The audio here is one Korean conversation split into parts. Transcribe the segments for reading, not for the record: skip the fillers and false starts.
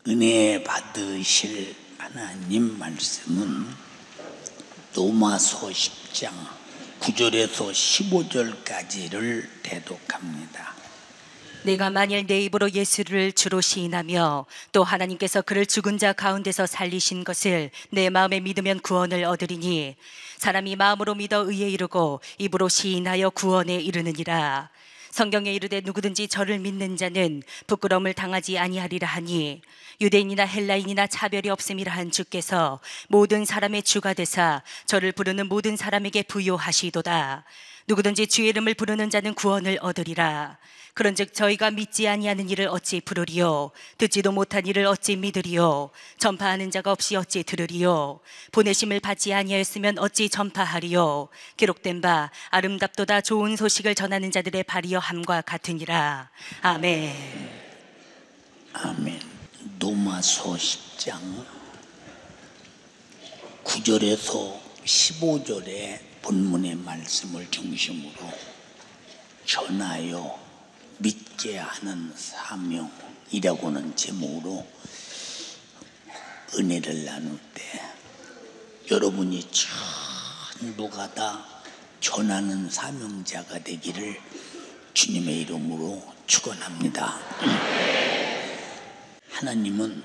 은혜 받으실 하나님 말씀은 로마서 10장 9절에서 15절까지를 대독합니다. 내가 만일 내 입으로 예수를 주로 시인하며 또 하나님께서 그를 죽은 자 가운데서 살리신 것을 내 마음에 믿으면 구원을 얻으리니 사람이 마음으로 믿어 의에 이르고 입으로 시인하여 구원에 이르느니라. 성경에 이르되 누구든지 저를 믿는 자는 부끄러움을 당하지 아니하리라 하니 유대인이나 헬라인이나 차별이 없음이라 한 주께서 모든 사람의 주가 되사 저를 부르는 모든 사람에게 부요하시도다. 누구든지 주의 이름을 부르는 자는 구원을 얻으리라. 그런즉 저희가 믿지 아니하는 이를 어찌 부르리요? 듣지도 못한 이를 어찌 믿으리요? 전파하는 자가 없이 어찌 들으리요? 보내심을 받지 아니하였으면 어찌 전파하리요? 기록된 바 아름답도다 좋은 소식을 전하는 자들의 발이여 함과 같으니라. 아멘. 아멘. 로마서 10장 9절에서 15절의 본문의 말씀을 중심으로 전하여 믿게 하는 사명이라고는 제목으로 은혜를 나눌 때 여러분이 전부가 다 전하는 사명자가 되기를 주님의 이름으로 축원합니다. 하나님은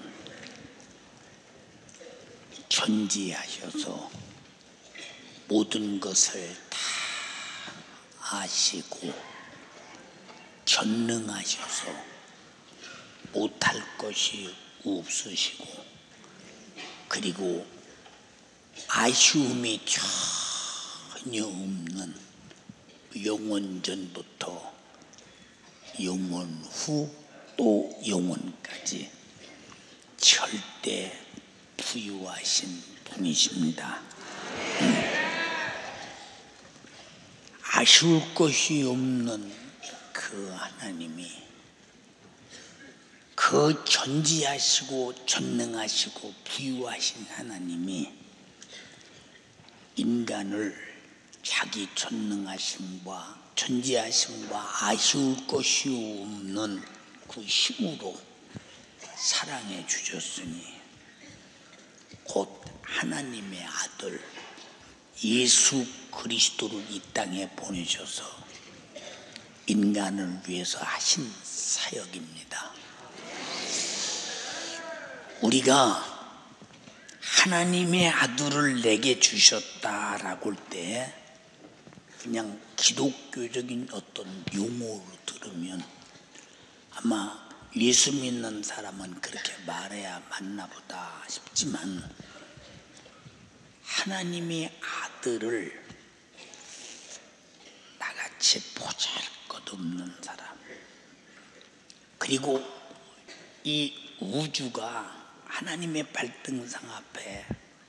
전지하셔서 모든 것을 다 아시고 전능하셔서 못할 것이 없으시고 그리고 아쉬움이 전혀 없는 영원 전부터 영원 후 또 영원까지 절대 부유하신 분이십니다. 아쉬울 것이 없는 그 하나님이 그 전지하시고 전능하시고 부유하신 하나님이 인간을 자기 전능하심과 전지하심과 아쉬울 것이 없는 그 힘으로 사랑해 주셨으니 곧 하나님의 아들 예수 그리스도를 이 땅에 보내셔서 인간을 위해서 하신 사역입니다. 우리가 하나님의 아들을 내게 주셨다라고 할 때 그냥 기독교적인 어떤 용어로 들으면 아마 예수 믿는 사람은 그렇게 말해야 맞나 보다 싶지만 하나님의 아들을 나같이 보잘것없는 사람 그리고 이 우주가 하나님의 발등상 앞에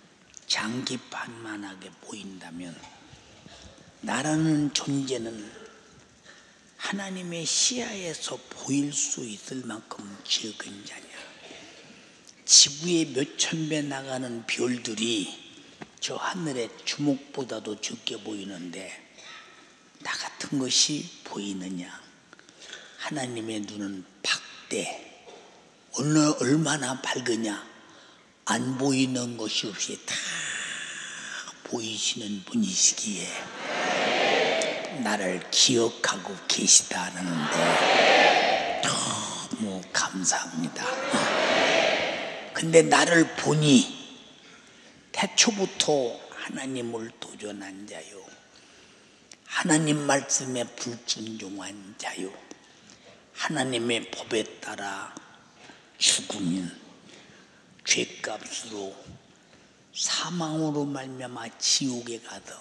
장기판만하게 보인다면 나라는 존재는 하나님의 시야에서 보일 수 있을 만큼 적은 자냐. 지구의 몇천 배 나가는 별들이 저 하늘의 주먹보다도 적게 보이는데 나 같은 것이 보이느냐. 하나님의 눈은 박대 얼마나 밝으냐. 안 보이는 것이 없이 다 보이시는 분이시기에 나를 기억하고 계시다는데 너무 감사합니다. 근데 나를 보니 태초부터 하나님을 도전한 자요 하나님 말씀에 불순종한 자요 하나님의 법에 따라 죽으면 죄값으로 사망으로 말미암아 지옥에 가서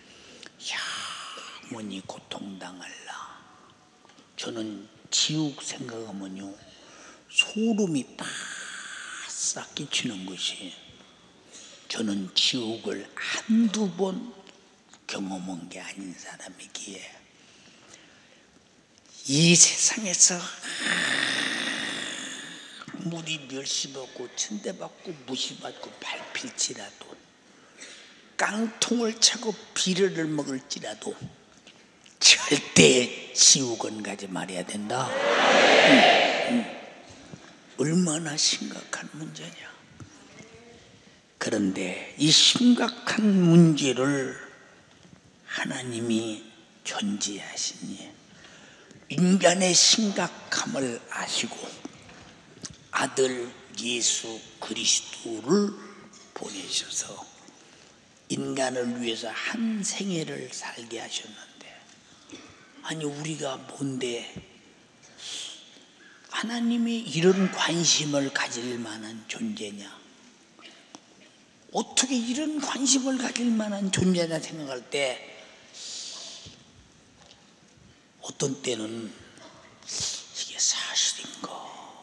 영원히 고통당할라. 저는 지옥 생각하면요 소름이 바싹 끼치는 것이 저는 지옥을 한두 번 경험한 게 아닌 사람이기에 이 세상에서 아무리 멸시받고 천대받고 무시받고 밟힐지라도 깡통을 차고 비료를 먹을지라도 절대 지옥은 가지 말아야 된다. 얼마나 심각한 문제냐. 그런데 이 심각한 문제를 하나님이 존재하시니 인간의 심각함을 아시고 아들 예수 그리스도를 보내셔서 인간을 위해서 한 생애를 살게 하셨는데, 아니 우리가 뭔데 하나님이 이런 관심을 가질 만한 존재냐, 어떻게 이런 관심을 가질 만한 존재냐 생각할 때 어떤 때는 이게 사실인가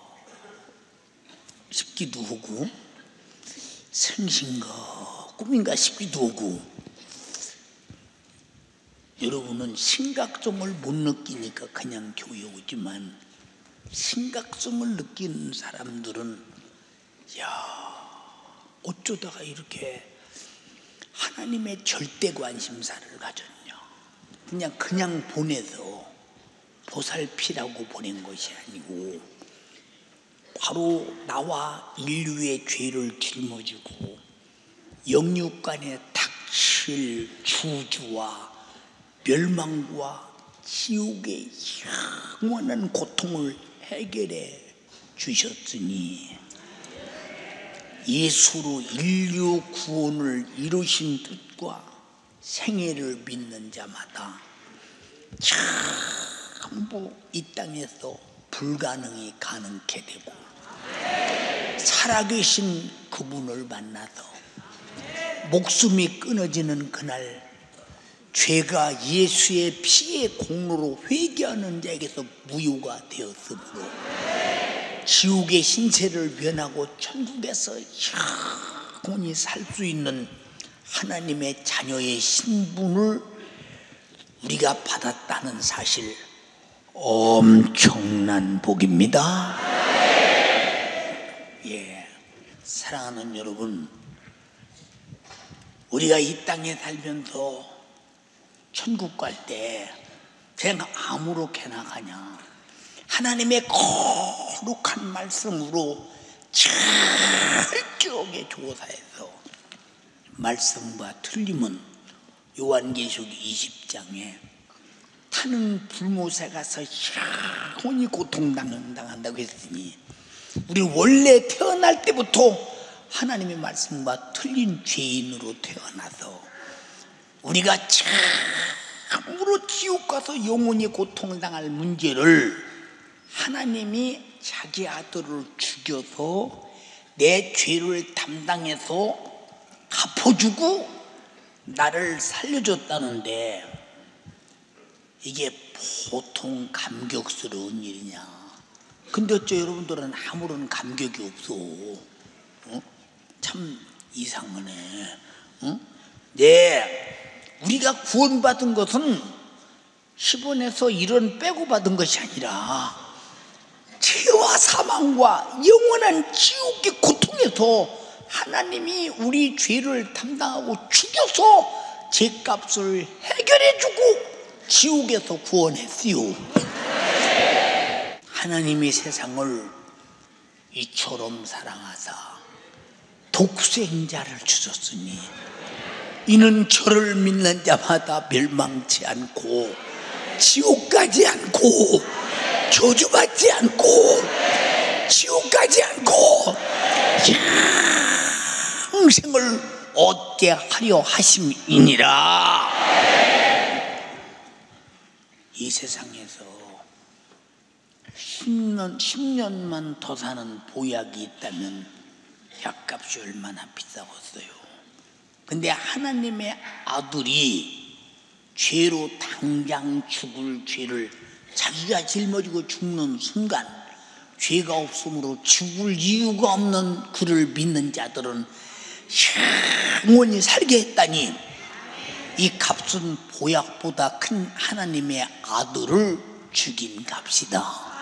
싶기도 하고 생신가 꿈인가 싶기도 하고, 여러분은 심각성을 못 느끼니까 그냥 교회 오지만 심각성을 느끼는 사람들은 야 어쩌다가 이렇게 하나님의 절대 관심사를 가졌냐. 그냥 보내서 보살피라고 보낸 것이 아니고 바로 나와 인류의 죄를 짊어지고 영육간에 닥칠 주주와 멸망과 지옥의 영원한 고통을 해결해 주셨으니 예수로 인류 구원을 이루신 뜻과 생애를 믿는 자마다 전부 이 땅에서 불가능이 가능케 되고 살아계신 그분을 만나서 목숨이 끊어지는 그날 죄가 예수의 피의 공로로 회개하는 자에게서 무효가 되었으므로 지옥의 신세를 면하고 천국에서 영원히 살 수 있는 하나님의 자녀의 신분을 우리가 받았다는 사실, 엄청난 복입니다. 예, 사랑하는 여러분, 우리가 이 땅에 살면서 천국 갈 때 그냥 아무렇게나 가냐, 하나님의 거룩한 말씀으로 철저하게 조사해서 말씀과 틀림은 요한계시록 20장에 타는 불못에 가서 영원히 고통당한다고 했으니 우리 원래 태어날 때부터 하나님의 말씀과 틀린 죄인으로 태어나서 우리가 참으로 지옥 가서 영원히 고통을 당할 문제를 하나님이 자기 아들을 죽여서 내 죄를 담당해서 갚아주고 나를 살려줬다는데 이게 보통 감격스러운 일이냐. 근데 어째 여러분들은 아무런 감격이 없어. 참 이상하네. 네, 우리가 구원받은 것은 10원에서 1원 빼고 받은 것이 아니라 죄와 사망과 영원한 지옥의 고통에서 하나님이 우리 죄를 담당하고 죽여서 죄값을 해결해주고 지옥에서 구원했어요. 하나님이 세상을 이처럼 사랑하사 독생자를 주셨으니 이는 저를 믿는 자마다 멸망치 않고 지옥 가지 않고 저주받지 않고 지옥 가지 않고 영생을 얻게 하려 하심이니라. 이 세상에서 10년만 더 사는 보약이 있다면 약값이 얼마나 비싸겠어요. 근데 하나님의 아들이 죄로 당장 죽을 죄를 자기가 짊어지고 죽는 순간 죄가 없으므로 죽을 이유가 없는 그를 믿는 자들은 영원히 살게 했다니 이 값은 보약보다 큰 하나님의 아들을 죽인 값이다.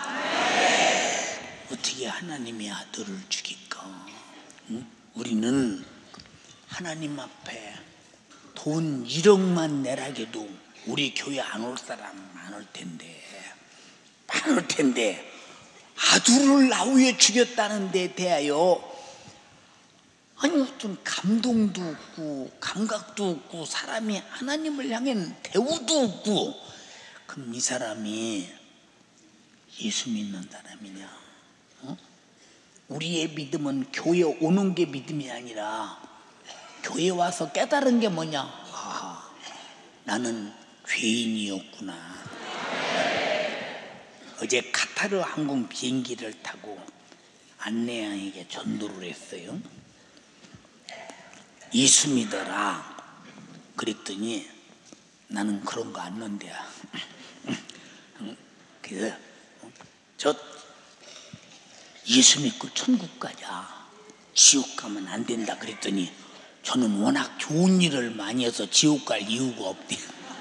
어떻게 하나님의 아들을 죽일까? 우리는 하나님 앞에 돈 1억만 내라게도 우리 교회 안 올 사람 많을 텐데 아들을 나위에 죽였다는 데 대하여 아니 좀 감동도 없고 감각도 없고 사람이 하나님을 향한 대우도 없고, 그럼 이 사람이 예수 믿는 사람이냐? 우리의 믿음은 교회 오는 게 믿음이 아니라 교회 와서 깨달은 게 뭐냐? 아, 나는 죄인이었구나. 어제 카타르 항공 비행기를 타고 안내양에게 전도를 했어요. 예수 믿어라 그랬더니 나는 그런 거 안 논대야. 그래서 저 예수 믿고 천국 가자, 지옥 가면 안 된다 그랬더니 저는 워낙 좋은 일을 많이 해서 지옥 갈 이유가 없대.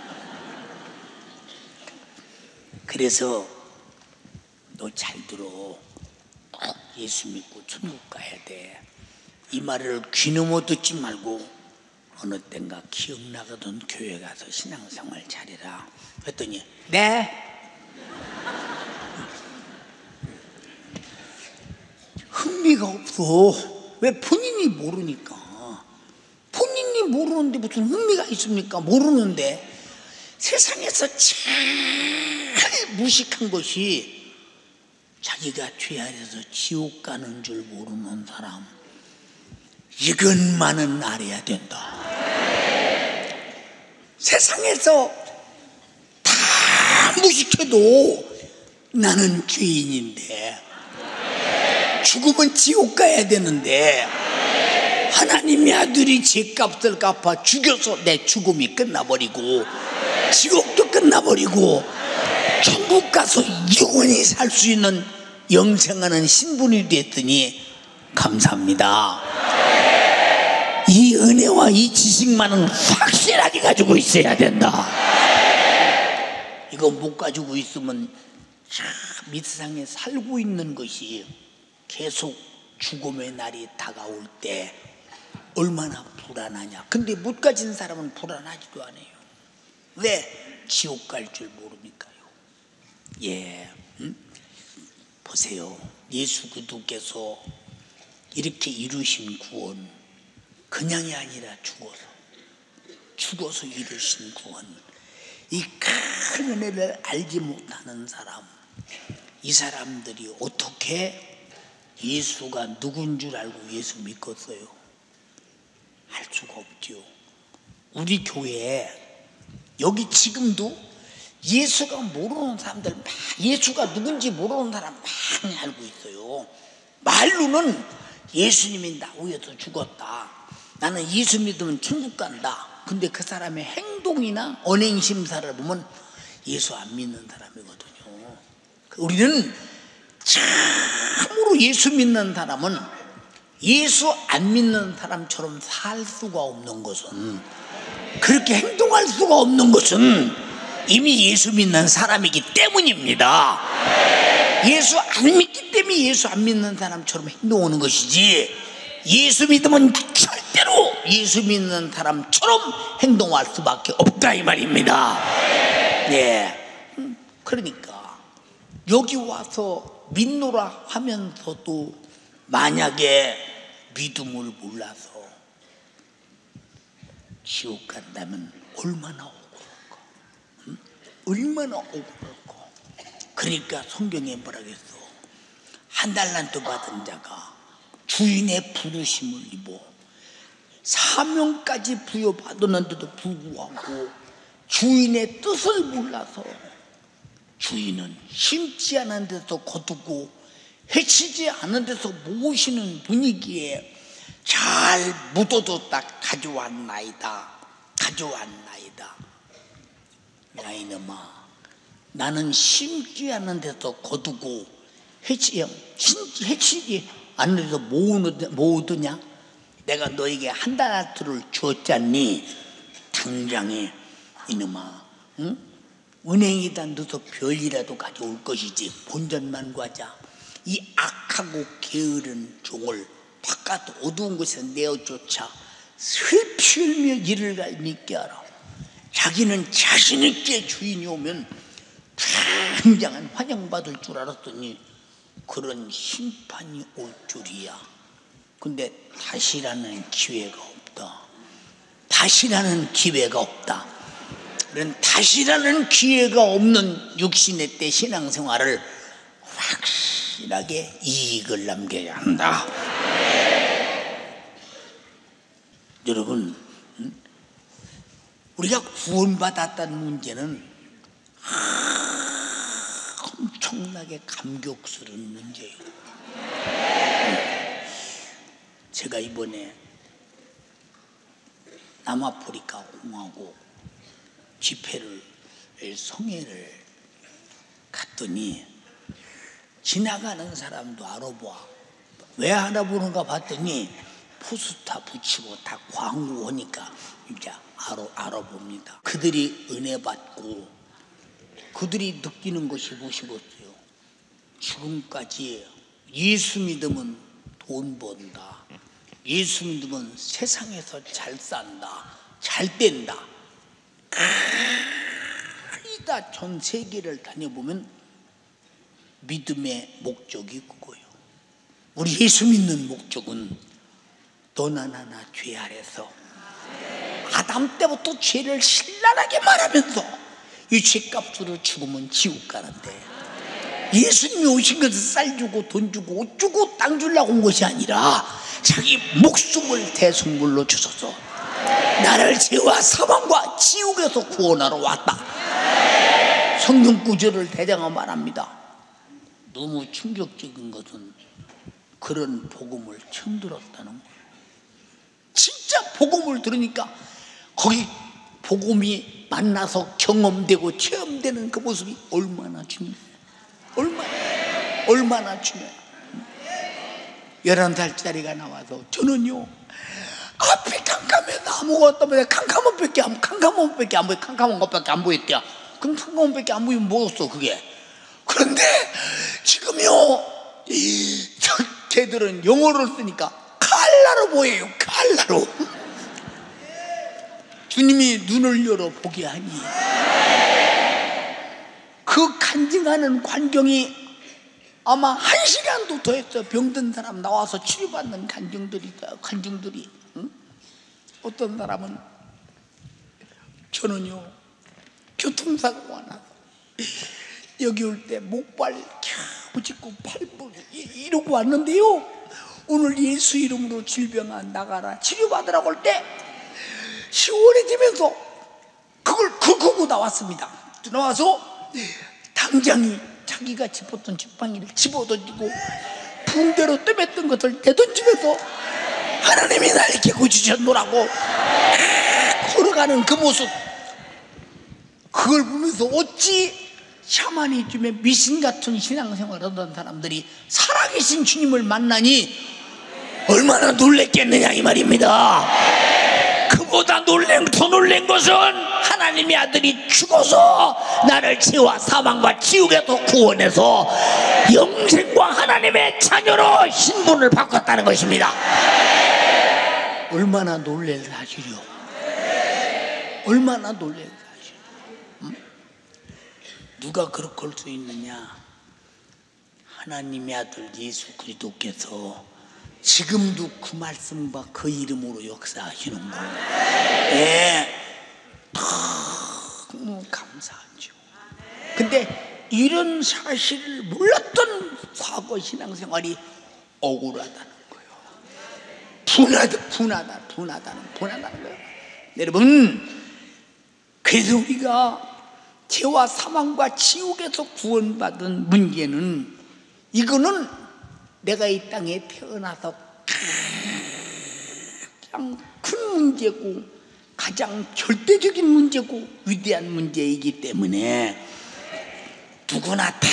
그래서 너 잘 들어, 꼭 예수 믿고 천국 가야 돼. 이 말을 귀넘어 듣지 말고 어느 땐가 기억나거든 교회 가서 신앙생활 잘해라 했더니 네. 흥미가 없어. 왜? 본인이 모르니까. 본인이 모르는데 무슨 흥미가 있습니까? 모르는데. 세상에서 제일 무식한 것이 자기가 죄 아래서 지옥 가는 줄 모르는 사람. 이것만은 알아야 된다. 세상에서 다 무식해도 나는 죄인인데, 죽으면 지옥 가야 되는데 하나님의 아들이 죄값을 갚아 죽여서 내 죽음이 끝나버리고 지옥도 끝나버리고 천국 가서 영원히 살 수 있는 영생하는 신분이 됐더니 감사합니다. 이 은혜와 이 지식만은 확실하게 가지고 있어야 된다. 이거 못 가지고 있으면 참 이 세상에 살고 있는 것이 계속 죽음의 날이 다가올 때 얼마나 불안하냐. 근데 못 가진 사람은 불안하지도 않아요. 왜? 지옥 갈 줄 모르니까요. 예, 보세요. 예수 그리스도께서 이렇게 이루신 구원, 그냥이 아니라 죽어서 이루신 구원, 이 큰 은혜를 알지 못하는 사람, 이 사람들이 어떻게 예수가 누군 줄 알고 예수 믿겠어요? 할 수가 없죠. 우리 교회에 여기 지금도 예수가 모르는 사람들, 예수가 누군지 모르는 사람 많이 알고 있어요. 말로는 예수님이 나 위해서 죽었다, 나는 예수 믿으면 천국 간다. 근데 그 사람의 행동이나 언행 심사를 보면 예수 안 믿는 사람이거든요. 우리는 참으로 예수 믿는 사람은 예수 안 믿는 사람처럼 살 수가 없는 것은, 그렇게 행동할 수가 없는 것은 이미 예수 믿는 사람이기 때문입니다. 예수 안 믿기 때문에 예수 안 믿는 사람처럼 행동하는 것이지, 예수 믿으면 절대로 예수 믿는 사람처럼 행동할 수밖에 없다 이 말입니다. 예. 그러니까 여기 와서 믿노라 하면서도 만약에 믿음을 몰라서 지옥 간다면 얼마나 억울할까? 얼마나 억울할까? 그러니까 성경에 뭐라고 했어? 한 달란트 받은 자가 주인의 부르심을 입어 사명까지 부여받았는데도 불구하고 주인의 뜻을 몰라서 주인은 심지 않은 데서 거두고 해치지 않은 데서 모으시는 분위기에 잘 묻어도 딱 가져왔나이다. 야 이놈아, 나는 심지 않은 데서 거두고 해치지 않은 데서 모으느냐? 내가 너에게 한 달란트를 주었잖니. 당장에 이놈아, 응? 은행에다 넣어서 별이라도 가져올 것이지 본전만 과자. 이 악하고 게으른 종을 바깥 어두운 곳에 내어쫓아 슬피 흘며 이를 갈밉게 하라. 자기는 자신 있게 주인이 오면 굉장한 환영받을 줄 알았더니 그런 심판이 올 줄이야. 근데 다시라는 기회가 없다. 다시라는 기회가 없다. 그런 다시라는 기회가 없는 육신의 때 신앙생활을 확실하게 이익을 남겨야 한다. 여러분, 우리가 구원받았다는 문제는 엄청나게 감격스러운 문제예요. 제가 이번에 남아프리카 공화국 집회를 성회를 갔더니 지나가는 사람도 알아봐. 왜 알아보는가 봤더니 포스터 붙이고 다 광고하니까 이제 알아봅니다. 그들이 은혜 받고 그들이 느끼는 것이 무엇이겠어요? 지금까지 예수 믿으면 돈 번다, 예수 믿으면 세상에서 잘 산다, 잘 된다. 다 전 세계를 다녀보면 믿음의 목적이 그거예요. 우리 예수 믿는 목적은 너나 나나 죄 아래서 아담 때부터 죄를 신랄하게 말하면서 이 죄값으로 죽으면 지옥 가는데, 예수님이 오신 것은 쌀 주고 돈 주고 옷 주고 땅 주려고 온 것이 아니라 자기 목숨을 대속물로 주셔서 나를 죄와 사망과 지옥에서 구원하러 왔다. 성경 구절을 대장하 말합니다. 너무 충격적인 것은 그런 복음을 처음 들었다는 거예요. 진짜 복음을 들으니까 거기 복음이 만나서 경험되고 체험되는 그 모습이 얼마나 중요해요. 얼마나 중요해요. 11살짜리가 나와서 저는요 앞이 캄캄해서 아무것도 없는데 캄캄한 것밖에 안 보였대요. 그럼 캄캄한 것밖에 안 보이면 뭐였어 그게. 그런데 지금요 걔들은 영어를 쓰니까 칼라로 보여요. 칼라로. 주님이 눈을 열어 보게 하니 그 간증하는 광경이 아마 1시간도 더 했어요. 병든 사람 나와서 치료받는 간증들이. 응? 어떤 사람은 저는요 교통사고가 나서 여기 올 때 목발 캬부짓고 팔부 이러고 왔는데요, 오늘 예수 이름으로 질병아 나가라 치료받으라고 할 때 시원해지면서 그걸 긁고 나왔습니다. 나와서 당장이 자기가 짚었던 지팡이를 집어던지고 붕대로 꿰맸던 것을 내던지면서 하나님이 날 이렇게 고치셨노라고 걸어가는 그 모습, 그걸 보면서 어찌 샤머니즘의 미신 같은 신앙생활을 하던 사람들이 살아계신 주님을 만나니 얼마나 놀랬겠느냐 이 말입니다. 그보다 더 놀란 것은 하나님의 아들이 죽어서 나를 죄와 사망과 지옥에서 구원해서 영생과 하나님의 자녀로 신분을 바꿨다는 것입니다. 얼마나 놀랄 사실이요. 얼마나 놀랄 사실. 누가 그렇게 할 수 있느냐? 하나님의 아들 예수 그리스도께서 지금도 그 말씀과 그 이름으로 역사하시는 거. 예. 너무 감사하죠. 근데 이런 사실을 몰랐던 과거 신앙생활이 억울하다는 거예요. 분하다는 거예요. 여러분, 그래서 우리가 죄와 사망과 지옥에서 구원받은 문제는, 이거는 내가 이 땅에 태어나서 가장 큰 문제고 가장 절대적인 문제고 위대한 문제이기 때문에 누구나 다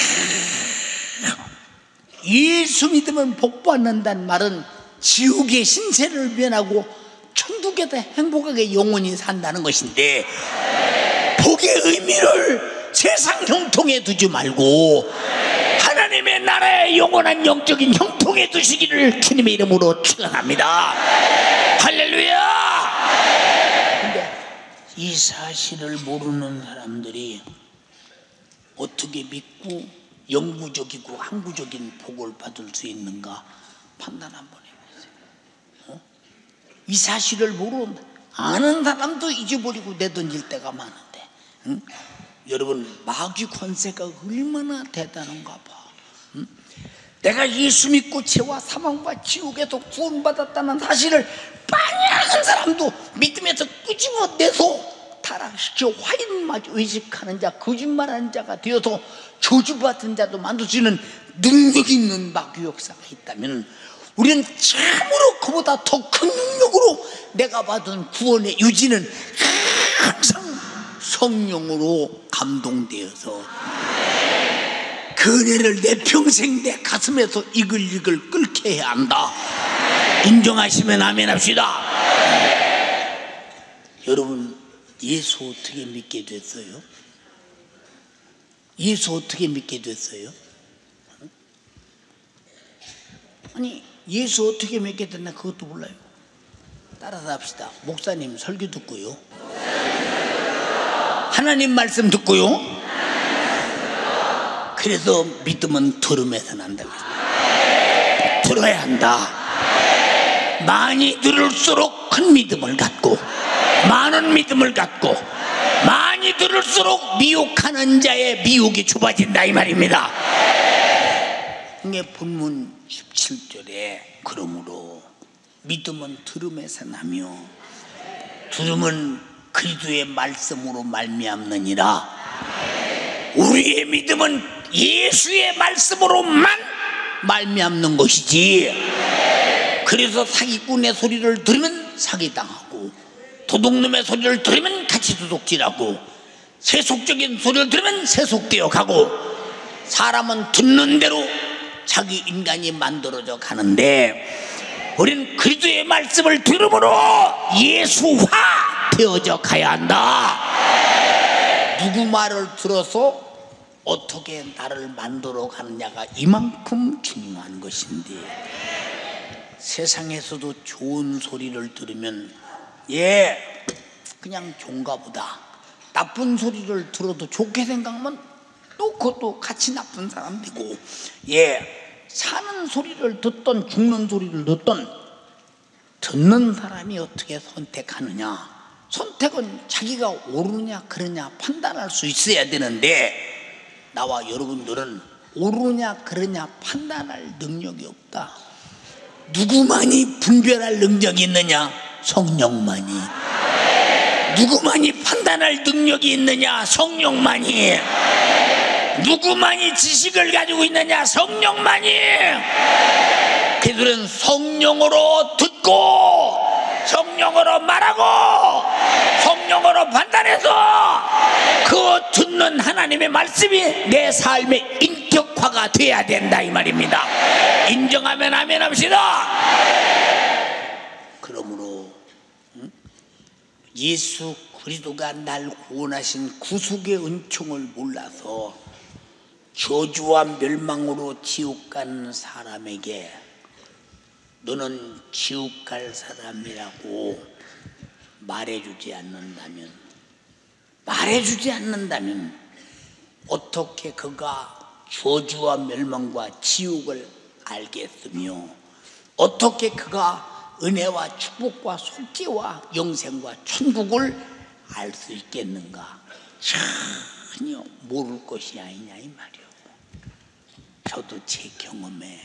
예수 믿으면 복 받는다는 말은 지옥의 신세를 면하고 천국에서 행복하게 영원히 산다는 것인데, 복의 의미를 세상 형통에 두지 말고 하나님의 나라의 영원한 영적인 형통에 두시기를 주님의 이름으로 축원합니다. 할렐루야. 근데 이 사실을 모르는 사람들이 어떻게 믿고 영구적이고 항구적인 복을 받을 수 있는가 판단 한번 해보세요. 이 사실을 모르는 아는 사람도 잊어버리고 내던질 때가 많은데, 응? 여러분 마귀 권세가 얼마나 대단한가 봐. 응? 내가 예수 믿고 죄와 사망과 지옥에서 구원받았다는 사실을 많이 아는 사람도 믿음에서 끄집어내서 타락시켜 화인마저 의식하는 자, 거짓말하는 자가 되어서 저주받은 자도 만들 수 있는 능력이 있는 마귀 역사가 있다면, 우리는 참으로 그보다 더 큰 능력으로 내가 받은 구원의 유지는 항상 성령으로 감동되어서 그 은혜를 내 평생 내 가슴에서 이글이글 끓게 해야 한다. 인정하시면 아멘 합시다. 여러분, 예수 어떻게 믿게 됐어요? 예수 어떻게 믿게 됐어요? 아니, 예수 어떻게 믿게 됐나 그것도 몰라요. 따라서 합시다. 목사님 설교 듣고요, 하나님 말씀 듣고요, 그래서 믿음은 들음에서 난다. 들어야 한다. 많이 들을수록 큰 믿음을 갖고, 많은 믿음을 갖고, 많이 들을수록 미혹하는 자의 미혹이 좁아진다 이 말입니다. 이게 본문 17절에 그러므로 믿음은 들음에서 나며 들음은 그리스도의 말씀으로 말미암느니라. 우리의 믿음은 예수의 말씀으로만 말미암는 것이지, 그래서 사기꾼의 소리를 들으면 사기당하고, 도둑놈의 소리를 들으면 같이 도둑질하고, 세속적인 소리를 들으면 세속되어 가고, 사람은 듣는 대로 자기 인간이 만들어져 가는데, 우리는 그리스도의 말씀을 들음으로 예수화 되어져 가야 한다. 누구 말을 들어서 어떻게 나를 만들어 가느냐가 이만큼 중요한 것인데, 세상에서도 좋은 소리를 들으면 그냥 좋은가 보다, 나쁜 소리를 들어도 좋게 생각하면 또 그것도 같이 나쁜 사람 되고, 사는 소리를 듣던 죽는 소리를 듣던 듣는 사람이 어떻게 선택하느냐, 선택은 자기가 옳으냐 그러냐 판단할 수 있어야 되는데, 나와 여러분들은 옳으냐 그러냐 판단할 능력이 없다. 누구만이 분별할 능력이 있느냐? 성령만이. 누구만이 판단할 능력이 있느냐? 성령만이. 누구만이 지식을 가지고 있느냐? 성령만이. 그들은 성령으로 듣고 성령으로 말하고 성령으로 판단해서 그 듣는 하나님의 말씀이 내 삶의 인격화가 돼야 된다 이 말입니다. 인정하면 아멘 합시다. 그러므로 예수 그리스도가 날 구원하신 구속의 은총을 몰라서 저주와 멸망으로 지옥 가는 사람에게 너는 지옥 갈 사람이라고 말해주지 않는다면 어떻게 그가 저주와 멸망과 지옥을 알겠으며, 어떻게 그가 은혜와 축복과 속죄와 영생과 천국을 알 수 있겠는가? 전혀 모를 것이 아니냐 이 말이요. 저도 제 경험에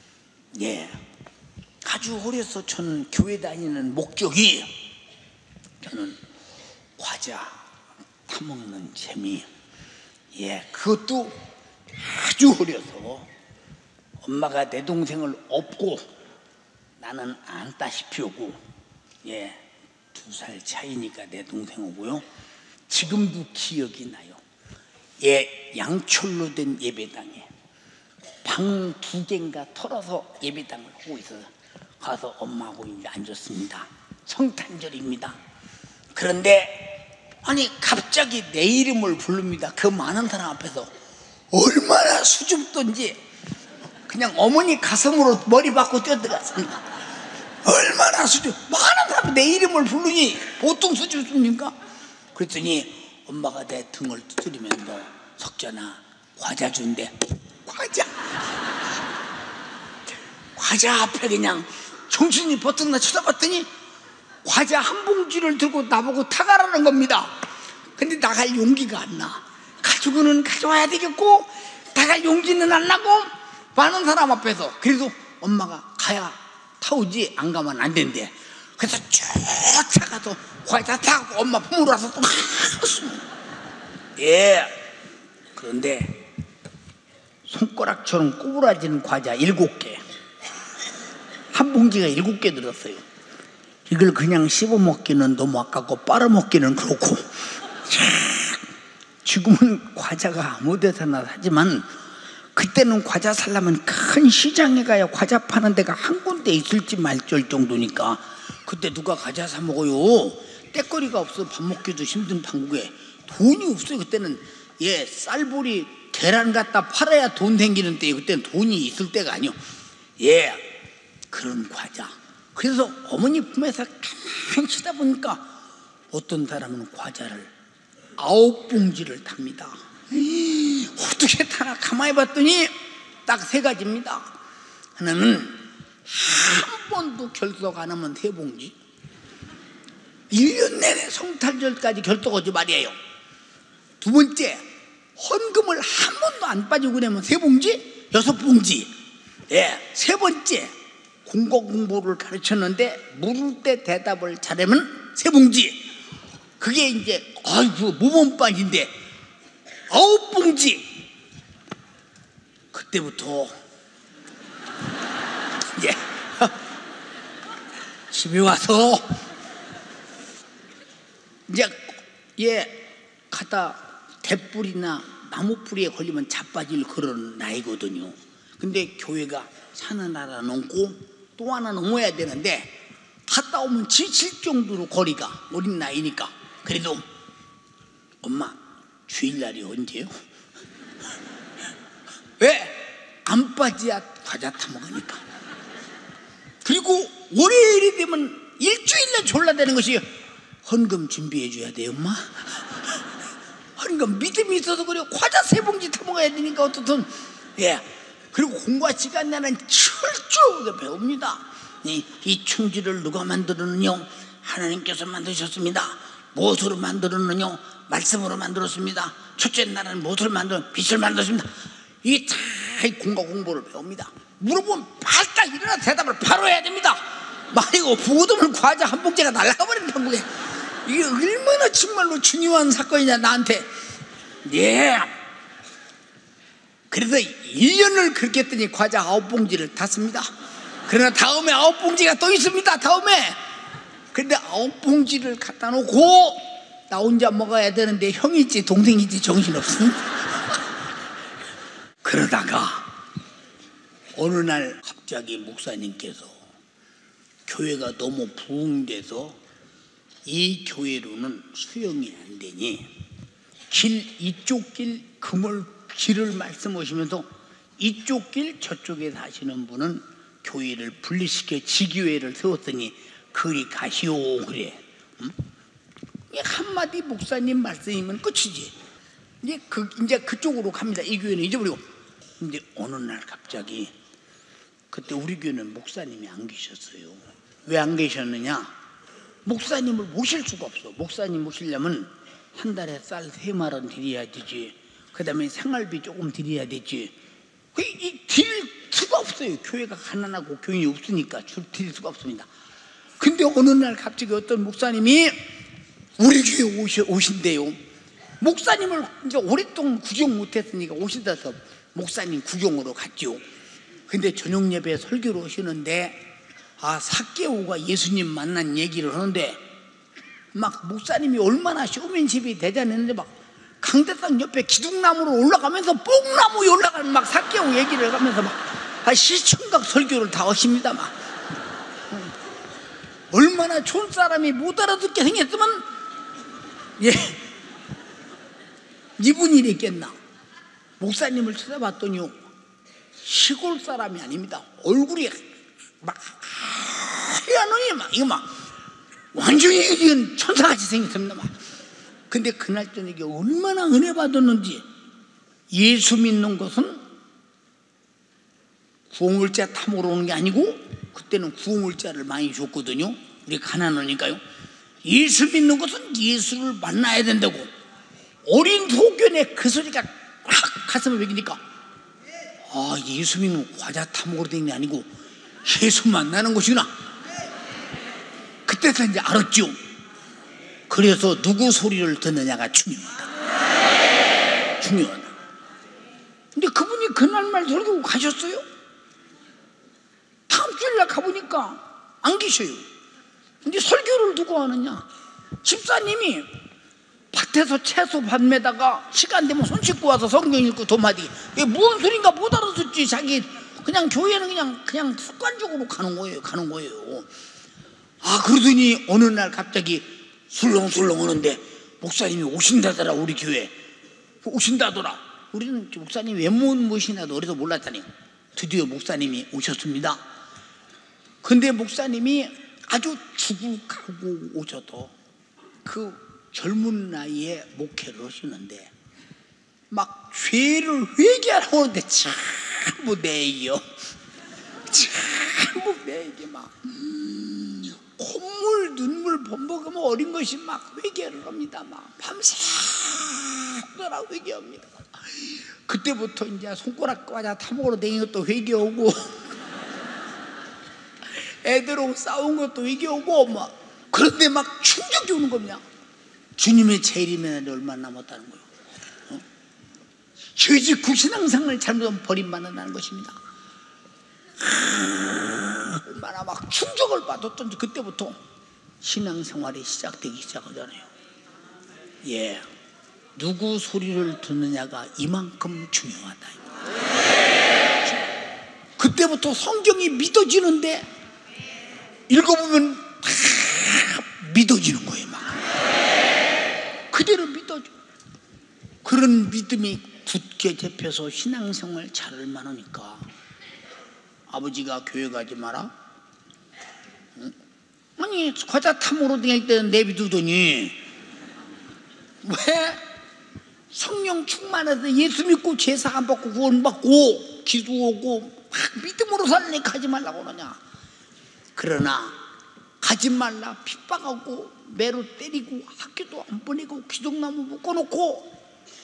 아주 어려서 저는 교회 다니는 목적이, 저는 과자 타먹는 재미, 그것도 아주 어려서 엄마가 내 동생을 업고 나는 안다시피 오고, 2살 차이니까 내 동생이고요. 지금도 기억이 나요. 양철로 된 예배당에 방 2개인가 털어서 예배당을 하고 있어서 가서 엄마하고 이제 앉았습니다. 성탄절입니다. 그런데 아니 갑자기 내 이름을 부릅니다. 그 많은 사람 앞에서. 얼마나 수줍던지 그냥 어머니 가슴으로 머리 박고 뛰어들어갔습니다. 얼마나 많은 사람이 내 이름을 부르니 보통 수줍습니까? 그랬더니 엄마가 내 등을 두드리면서 석전아 과자 준대. 과자 앞에 그냥 정신이 버뜩 나 쳐다봤더니 과자 한 봉지를 들고 나보고 타가라는 겁니다. 근데 나갈 용기가 안 나. 가지고는 가져와야 되겠고 나갈 용기는 안 나고 많은 사람 앞에서. 그래도 엄마가 가야 타오지 안 가면 안 된대. 그래서 쫓아가서 과자 타고 엄마 품으로 와서 또 먹었습니다. 예. 그런데 손가락처럼 꼬부라지는 과자 7개, 한 봉지가 7개 들었어요. 이걸 그냥 씹어 먹기는 너무 아깝고 빨아 먹기는 그렇고, 지금은 과자가 아무 데서나 사지만 그때는 과자 살려면 큰 시장에 가야 과자 파는 데가 한 군데 있을지 말줄 정도니까 그때 누가 과자 사 먹어요. 떼거리가 없어 밥 먹기도 힘든 판국에 돈이 없어요. 그때는 예, 쌀보리 계란 갖다 팔아야 돈 생기는 때에 그때는 돈이 있을 때가 아니요. 예, 그런 과자. 그래서 어머니 품에서 가만히 치다 보니까 어떤 사람은 과자를 9봉지를 탑니다. 어떻게 타나 가만히 봤더니 딱 3가지입니다. 하나는 한 번도 결석 안 하면 3봉지, 1년 내내 성탄절까지 결석하지 말이에요. 두 번째, 헌금을 한 번도 안 빠지고 내면 3봉지, 6봉지. 예, 세 번째, 공부를 가르쳤는데 물을 때 대답을 잘하면 3봉지. 그게 이제 아이고 모범반인데 9봉지. 그때부터 이제 집에 와서 이제 가다 대뿌리나 나무뿌리에 걸리면 자빠질 그런 나이거든요. 근데 교회가 산을 하나 넘고 또 하나 넘어야 되는데 갔다 오면 지칠 정도로 거리가 어린 나이니까. 그래도 엄마 주일날이 언제요? 왜? 안 빠지야 과자 타먹으니까. 그리고 월요일이 되면 일주일날 졸라대는 것이 헌금 준비해 줘야 돼 엄마. 헌금 믿음이 있어서 그래요. 과자 3봉지 타먹어야 되니까 어떻든. 예. 그리고 공과 시간 내는 철저하게 배웁니다. 이 충지를 누가 만들었느냐? 하나님께서 만드셨습니다. 무엇으로 만들었느냐? 말씀으로 만들었습니다. 첫째 나라는 무엇을 만들었느냐? 빛을 만들었습니다. 이게 다 공과 공부를 배웁니다. 물어보면 발딱 일어나 대답을 바로 해야 됩니다. 말이고 부고등을 과자 한 봉지가 날아가 버리는 판국에 이게 얼마나 정말로 중요한 사건이냐 나한테. 예. 그래서 1년을 그렇게 했더니 과자 9봉지를 탔습니다. 그러나 다음에 9봉지가 또 있습니다. 다음에. 근데 9봉지를 갖다 놓고 나 혼자 먹어야 되는데 형이지 동생이지 정신없습니다. 그러다가 어느 날 갑자기 목사님께서 교회가 너무 부흥돼서 이 교회로는 수용이 안 되니 이쪽 길 그물 길을 말씀하시면서 이쪽 길 저쪽에 사시는 분은 교회를 분리시켜 지교회를 세웠더니 그리 가시오 그래. 한마디 목사님 말씀이면 끝이지. 이제 그쪽으로 갑니다. 이 교회는 잊어버리고. 근데 어느 날 갑자기 그때 우리 교회는 목사님이 안 계셨어요. 왜 안 계셨느냐? 목사님을 모실 수가 없어. 목사님 모시려면 한 달에 쌀 3마른 드려야 되지. 그 다음에 생활비 조금 드려야 되지. 드릴 수가 없어요. 교회가 가난하고 교인이 없으니까 드릴 수가 없습니다. 근데 어느 날 갑자기 어떤 목사님이 우리 교회 오신대요. 목사님을 이제 오랫동안 구경 못했으니까 오시다서 목사님 구경으로 갔죠. 근데 저녁 예배 설교를 오시는데 삭개오가 예수님 만난 얘기를 하는데 막 목사님이 얼마나 쇼맨십이 대단했는데 막 강대상 옆에 기둥나무로 올라가면서 뽕나무에 올라가는 막 삭개오 얘기를 하면서 막 시청각 설교를 다 하십니다. 막 얼마나 좋은 사람이 못 알아듣게 생겼으면 이분이 이랬겠나. 목사님을 찾아봤더니 시골 사람이 아닙니다. 얼굴이 막 하얀 눈이 막 완전히 천사같이 생겼습니다. 막. 근데 그날 저녁에 얼마나 은혜 받았는지. 예수 믿는 것은 구홍을자 탐으로 오는 게 아니고, 그때는 구홍을자를 많이 줬거든요. 우리 가난하니까요. 예수 믿는 것은 예수를 만나야 된다고. 어린 소견에 그 소리가 확 가슴을 먹이니까, 아, 예수 믿는 과자 타먹으러 다니는 게 아니고 예수 만나는 것이구나. 그때서 이제 알았죠. 그래서 누구 소리를 듣느냐가 중요하다. 중요하다. 근데 그분이 그날말 설교고 가셨어요. 다음 주일날 가보니까 안 계셔요. 근데 설교를 누구 하느냐? 집사님이 밭에서 채소 밭매다가 시간 되면 손 씻고 와서 성경 읽고 도마디. 이게 무슨 소린가 못 알아듣지. 자기 그냥 교회는 그냥 습관적으로 가는 거예요. 아, 그러더니 어느 날 갑자기 술렁술렁 오는데 목사님이 오신다더라. 우리 교회 오신다더라. 우리는 목사님 외모는 무엇이나도 어려서 몰랐다니. 드디어 목사님이 오셨습니다. 근데 목사님이 아주 죽을하고 오셔도 그 젊은 나이에 목회를 하시는데 막 죄를 회개하라고 하는데 전부 내 얘기요. 전부 내 얘기 막 콧물 눈물 범벅하면 어린 것이 막 회개를 합니다. 막 밤새도록 회개합니다. 그때부터 이제 손가락 과자 타먹으러 다니는 것도 회개하고 애들하고 싸운 것도 회개하고 막. 그런데 막 충격이 오는 겁니다. 주님의 재림의 날이 얼마 남았다는 거예요. 죄짓고 신앙생활을 잘못하면 버림받는다는 것입니다. 얼마나 막 충격을 받았던지 그때부터 신앙생활이 시작되기 시작하잖아요. 예, 누구 소리를 듣느냐가 이만큼 중요하다. 그때부터 성경이 믿어지는데 읽어보면 다 믿어지는 거예요. 막 그대로 믿어져. 그런 믿음이 굳게 잡혀서 신앙생활 잘할 만하니까 아버지가 교회 가지 마라? 아니 과자 탐으로 다닐 때는 내비두더니 왜 성령 충만해서 예수 믿고 제사 안 받고 구원받고 기도하고 막 믿음으로 살려니까 가지 말라고 그러냐. 그러나 가지 말라 핍박하고 매로 때리고 학교도 안 보내고 기독나무 묶어놓고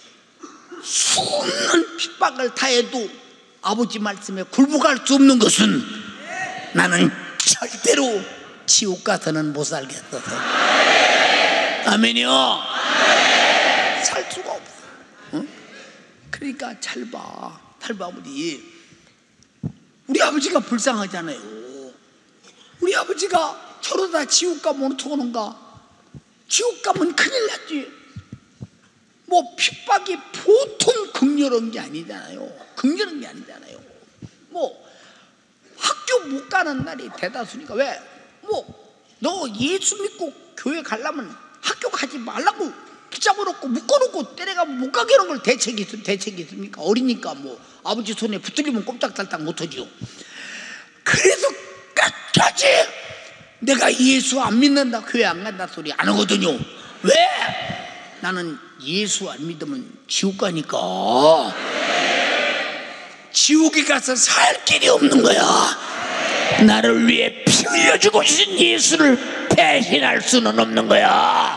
수없는 핍박을 다해도 아버지 말씀에 굴복할 수 없는 것은 나는 절대로 지옥 가서는 못 살겠어서. 아멘이요. 살 수가 없어. 응? 그러니까 잘 봐. 우리 아버지가 불쌍하잖아요. 우리 아버지가 저러다 지옥 가면 어떡하는가. 지옥 가면 큰일 났지. 뭐 핍박이 보통 극렬한 게 아니잖아요. 뭐 학교 못 가는 날이 대다수니까. 왜? 뭐 너 예수 믿고 교회 가려면 학교 가지 말라고 붙잡아놓고 묶어놓고 때려가면 못 가게 하는 걸 대책이 있습니까? 어리니까 뭐 아버지 손에 붙들리면 꼼짝달싹 못하죠. 그래서 끝까지 내가 예수 안 믿는다 교회 안 간다 소리 안 하거든요. 왜? 나는 예수 안 믿으면 지옥 가니까. 지옥에 가서 살 길이 없는 거야. 나를 위해 피 흘려주고 계신 예수를 배신할 수는 없는 거야.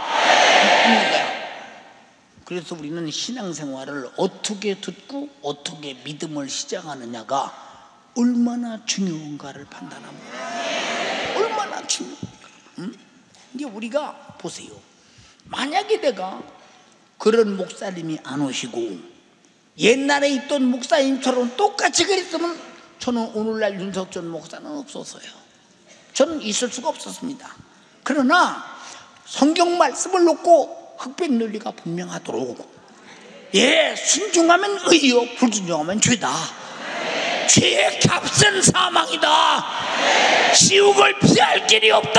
그래서 우리는 신앙생활을 어떻게 듣고 어떻게 믿음을 시작하느냐가 얼마나 중요한가를 판단합니다. 얼마나 중요한가. 이제 우리가 보세요. 만약에 내가 그런 목사님이 안 오시고 옛날에 있던 목사님처럼 똑같이 그랬으면 저는 오늘날 윤석전 목사는 없었어요. 저는 있을 수가 없었습니다. 그러나 성경 말씀을 놓고 흑백 논리가 분명하도록, 예, 순종하면 의요 불순종하면 죄다. 죄의 값은 사망이다. 지옥을 피할 길이 없다.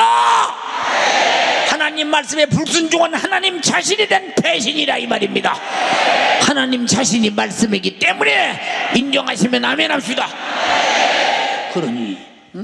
하나님 말씀에 불순종은 하나님 자신에 대한 배신이라 이 말입니다. 하나님 자신이 말씀이기 때문에 인정하시면 아멘 합시다. 그러니